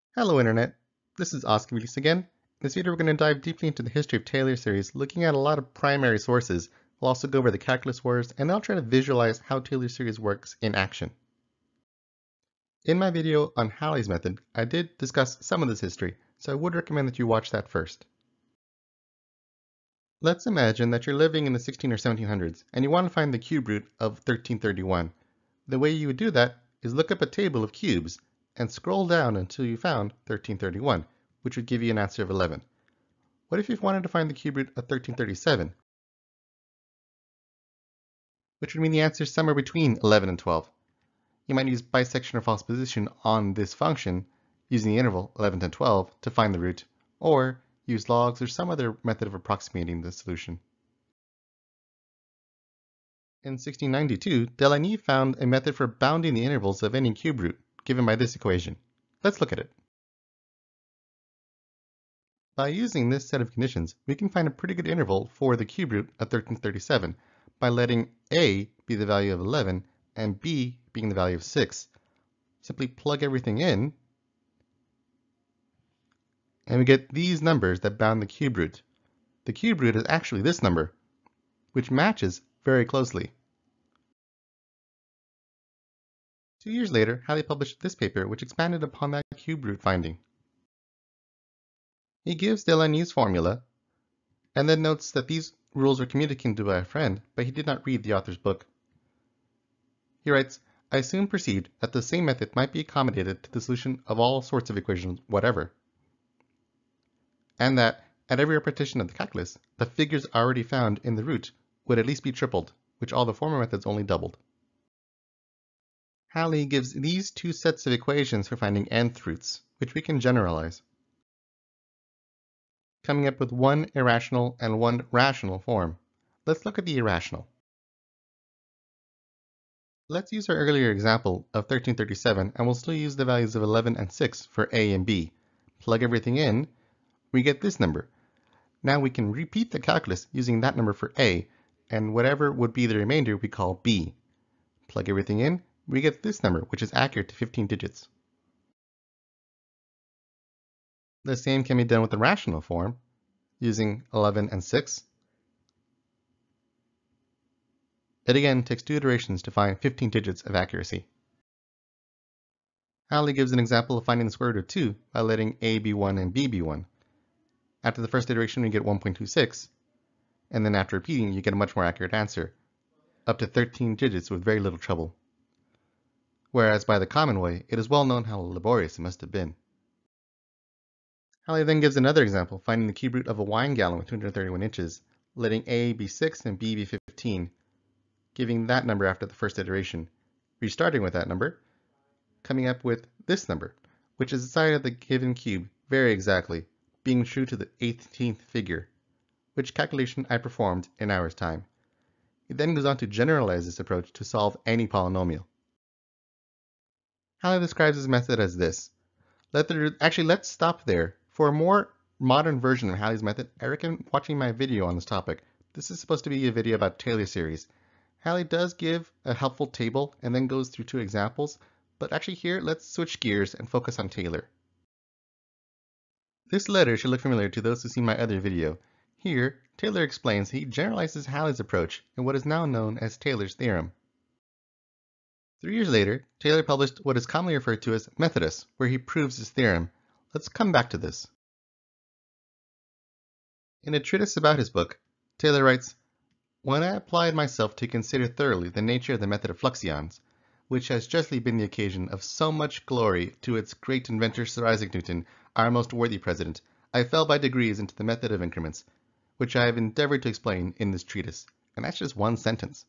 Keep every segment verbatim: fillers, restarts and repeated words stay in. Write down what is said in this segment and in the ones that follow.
Hello Internet, this is Oscar again. In this video we're going to dive deeply into the history of Taylor series, looking at a lot of primary sources. We'll also go over the calculus wars, and I'll try to visualize how Taylor series works in action. In my video on Halley's method, I did discuss some of this history, so I would recommend that you watch that first. Let's imagine that you're living in the sixteen or seventeen hundreds, and you want to find the cube root of thirteen thirty-one. The way you would do that is look up a table of cubes, and scroll down until you found thirteen thirty-one, which would give you an answer of eleven. What if you wanted to find the cube root of thirteen thirty-seven? Which would mean the answer is somewhere between eleven and twelve. You might use bisection or false position on this function using the interval eleven to twelve to find the root, or use logs or some other method of approximating the solution. In sixteen ninety-two, Lagny found a method for bounding the intervals of any cube root, given by this equation. Let's look at it. By using this set of conditions, we can find a pretty good interval for the cube root of thirteen thirty-seven by letting a be the value of eleven and b being the value of six. Simply plug everything in, and we get these numbers that bound the cube root. The cube root is actually this number, which matches very closely. Two years later, Halley published this paper which expanded upon that cube root finding. He gives Lagny's formula, and then notes that these rules were communicated by a friend, but he did not read the author's book. He writes, "I soon perceived that the same method might be accommodated to the solution of all sorts of equations whatever, and that, at every repetition of the calculus, the figures already found in the root would at least be tripled, which all the former methods only doubled." Halley gives these two sets of equations for finding nth roots, which we can generalize, coming up with one irrational and one rational form. Let's look at the irrational. Let's use our earlier example of thirteen thirty-seven, and we'll still use the values of eleven and six for a and b. Plug everything in, we get this number. Now we can repeat the calculus using that number for a, and whatever would be the remainder we call b. Plug everything in, we get this number, which is accurate to fifteen digits. The same can be done with the rational form, using eleven and six. It again takes two iterations to find fifteen digits of accuracy. Halley gives an example of finding the square root of two by letting a be one and b be one. After the first iteration, we get one point two six, and then after repeating, you get a much more accurate answer, up to thirteen digits with very little trouble. Whereas by the common way, it is well known how laborious it must have been. Halley then gives another example, finding the cube root of a wine gallon with two hundred thirty-one inches, letting a be six and b be fifteen, giving that number after the first iteration, restarting with that number, coming up with this number, which is the side of the given cube very exactly, being true to the eighteenth figure, which calculation I performed in hours time. He then goes on to generalize this approach to solve any polynomial. Halley describes his method as this. Let the, actually, let's stop there. For a more modern version of Halley's method, I recommend watching my video on this topic. This is supposed to be a video about Taylor series. Halley does give a helpful table and then goes through two examples, but actually here, let's switch gears and focus on Taylor. This letter should look familiar to those who see my other video. Here, Taylor explains he generalizes Halley's approach in what is now known as Taylor's theorem. Three years later, Taylor published what is commonly referred to as Methodus, where he proves his theorem. Let's come back to this. In a treatise about his book, Taylor writes, "When I applied myself to consider thoroughly the nature of the method of fluxions, which has justly been the occasion of so much glory to its great inventor Sir Isaac Newton, our most worthy president, I fell by degrees into the method of increments, which I have endeavored to explain in this treatise." And that's just one sentence.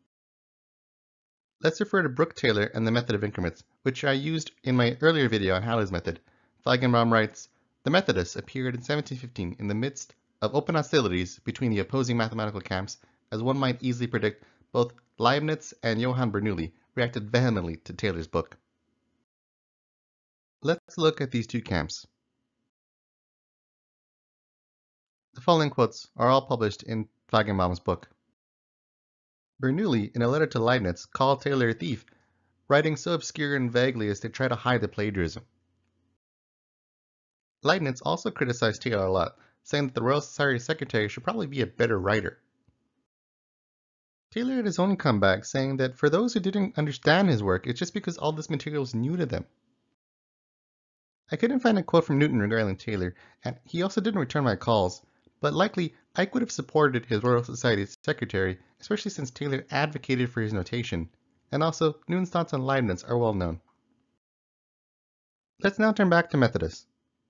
Let's refer to Brooke Taylor and the method of increments, which I used in my earlier video on Halley's method. Feigenbaum writes, "The Methodists appeared in seventeen fifteen in the midst of open hostilities between the opposing mathematical camps. As one might easily predict, both Leibniz and Johann Bernoulli reacted vehemently to Taylor's book." Let's look at these two camps. The following quotes are all published in Feigenbaum's book. Bernoulli, in a letter to Leibniz, called Taylor a thief, writing so obscure and vaguely as to try to hide the plagiarism. Leibniz also criticized Taylor a lot, saying that the Royal Society secretary should probably be a better writer. Taylor had his own comeback, saying that for those who didn't understand his work, it's just because all this material was new to them. I couldn't find a quote from Newton regarding Taylor, and he also didn't return my calls, but likely I could have supported his Royal Society's secretary, especially since Taylor advocated for his notation, and also Newton's thoughts on Leibniz are well known. Let's now turn back to Methodus.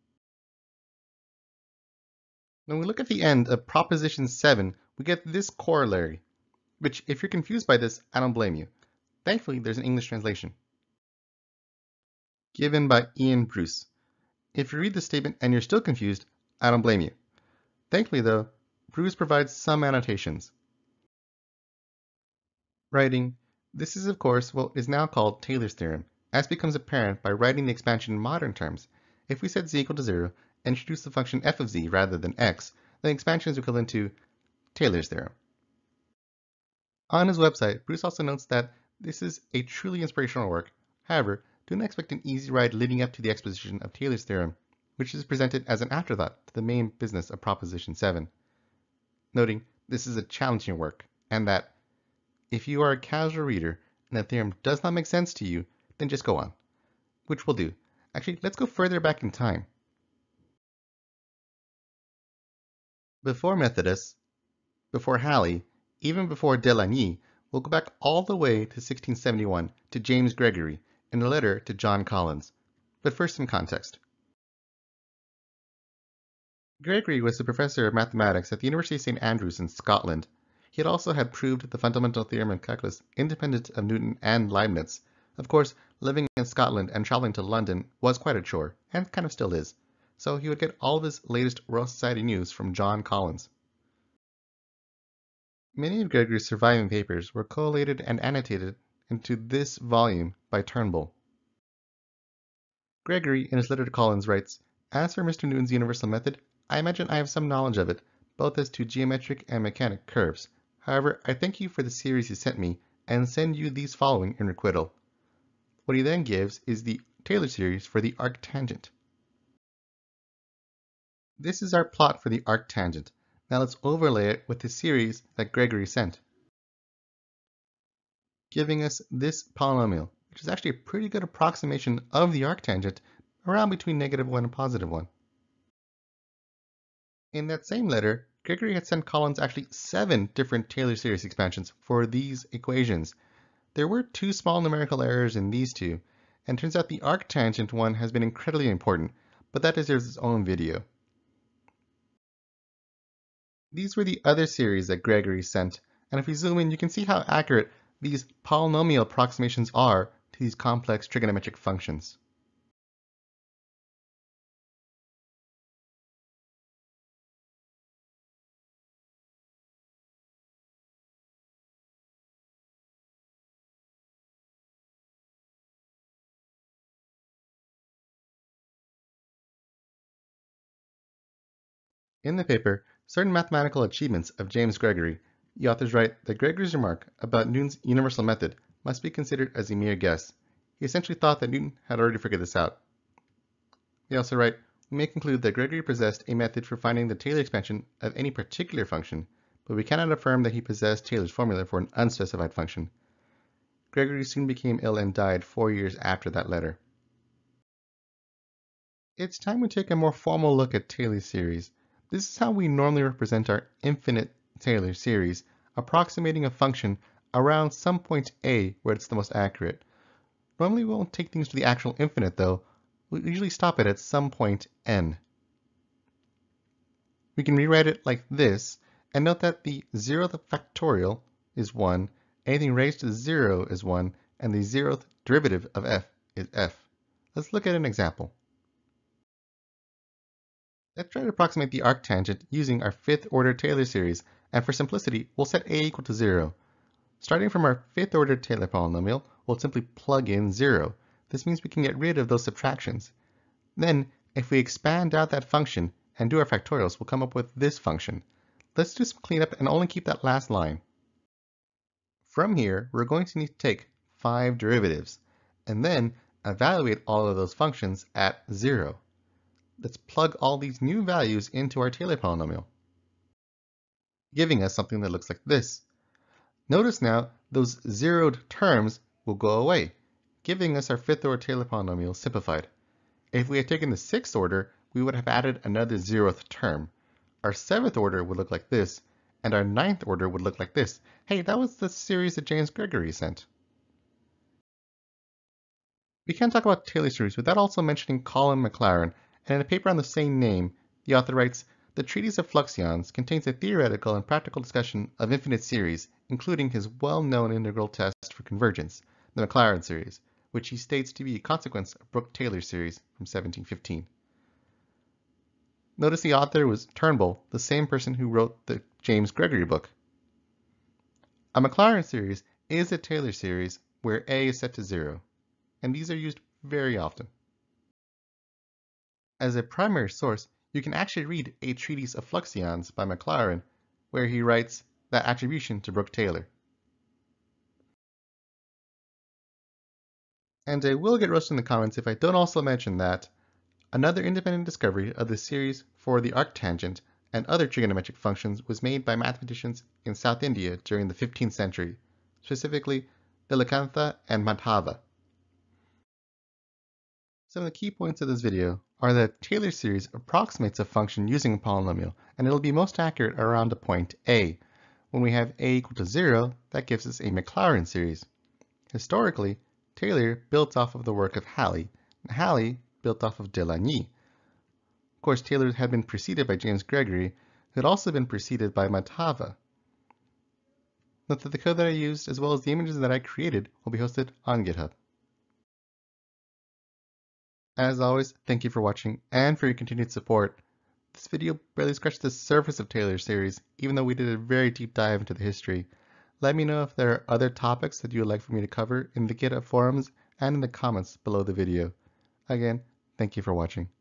When we look at the end of Proposition seven, we get this corollary, which, if you're confused by this, I don't blame you. Thankfully, there's an English translation. Given by Ian Bruce. If you read this statement and you're still confused, I don't blame you. Thankfully, though, Bruce provides some annotations. Writing, this is of course what is now called Taylor's theorem, as becomes apparent by writing the expansion in modern terms. If we set z equal to zero and introduce the function f of z rather than x, then the expansion is equivalent to Taylor's theorem. On his website, Bruce also notes that this is a truly inspirational work. However, do not expect an easy ride leading up to the exposition of Taylor's theorem, which is presented as an afterthought to the main business of Proposition seven. Noting this is a challenging work, and that if you are a casual reader and the theorem does not make sense to you, then just go on, which we'll do. Actually, let's go further back in time. Before Methodus, before Halley, even before de Lagny, we'll go back all the way to sixteen seventy-one to James Gregory in a letter to John Collins. But first, some context. Gregory was a professor of mathematics at the University of Saint Andrews in Scotland. He had also had proved the fundamental theorem of calculus independent of Newton and Leibniz. Of course, living in Scotland and traveling to London was quite a chore, and kind of still is. So he would get all of his latest Royal Society news from John Collins. Many of Gregory's surviving papers were collated and annotated into this volume by Turnbull. Gregory, in his letter to Collins, writes, "As for Mister Newton's universal method, I imagine I have some knowledge of it, both as to geometric and mechanic curves. However, I thank you for the series you sent me, and send you these following in requital." What he then gives is the Taylor series for the arctangent. This is our plot for the arctangent. Now let's overlay it with the series that Gregory sent, giving us this polynomial, which is actually a pretty good approximation of the arctangent, around between negative one and positive one. In that same letter, Gregory had sent Collins actually seven different Taylor series expansions for these equations. There were two small numerical errors in these two, and turns out the arctangent one has been incredibly important, but that deserves its own video. These were the other series that Gregory sent, and if we zoom in, you can see how accurate these polynomial approximations are to these complex trigonometric functions. In the paper, Certain Mathematical Achievements of James Gregory, the authors write that Gregory's remark about Newton's universal method must be considered as a mere guess. He essentially thought that Newton had already figured this out. They also write, "We may conclude that Gregory possessed a method for finding the Taylor expansion of any particular function, but we cannot affirm that he possessed Taylor's formula for an unspecified function." Gregory soon became ill and died four years after that letter. It's time we take a more formal look at Taylor series. This is how we normally represent our infinite Taylor series, approximating a function around some point A where it's the most accurate. Normally we won't take things to the actual infinite though, we usually stop it at some point n. We can rewrite it like this, and note that the zeroth factorial is one, anything raised to zero is one, and the zeroth derivative of f is f. Let's look at an example. Let's try to approximate the arctangent using our fifth order Taylor series, and for simplicity, we'll set a equal to zero. Starting from our fifth order Taylor polynomial, we'll simply plug in zero. This means we can get rid of those subtractions. Then, if we expand out that function and do our factorials, we'll come up with this function. Let's do some cleanup and only keep that last line. From here, we're going to need to take five derivatives, and then evaluate all of those functions at zero. let's plug all these new values into our Taylor polynomial, giving us something that looks like this. Notice now those zeroed terms will go away, giving us our fifth order Taylor polynomial simplified. If we had taken the sixth order, we would have added another zeroth term. Our seventh order would look like this, and our ninth order would look like this. Hey, that was the series that James Gregory sent. We can't talk about Taylor series without also mentioning Colin Maclaurin, and in a paper on the same name, the author writes, "The Treatise of Fluxions contains a theoretical and practical discussion of infinite series, including his well-known integral test for convergence, the Maclaurin series, which he states to be a consequence of Brooke-Taylor series from seventeen fifteen. Notice the author was Turnbull, the same person who wrote the James Gregory book. A Maclaurin series is a Taylor series where A is set to zero, and these are used very often. As a primary source, you can actually read A Treatise of Fluxions by Maclaurin, where he writes that attribution to Brooke-Taylor. And I will get roasted in the comments if I don't also mention that another independent discovery of the series for the arctangent and other trigonometric functions was made by mathematicians in South India during the fifteenth century, specifically Nilakantha and Madhava. Some of the key points of this video are that Taylor series approximates a function using a polynomial, and it'll be most accurate around a point A. When we have A equal to zero, that gives us a Maclaurin series. Historically, Taylor built off of the work of Halley, and Halley built off of de Lagny. Of course, Taylor had been preceded by James Gregory, who had also been preceded by Madhava. Note that the code that I used, as well as the images that I created, will be hosted on GitHub. As always, thank you for watching and for your continued support. This video barely scratched the surface of Taylor's series, even though we did a very deep dive into the history. Let me know if there are other topics that you would like for me to cover in the GitHub forums and in the comments below the video. Again, thank you for watching.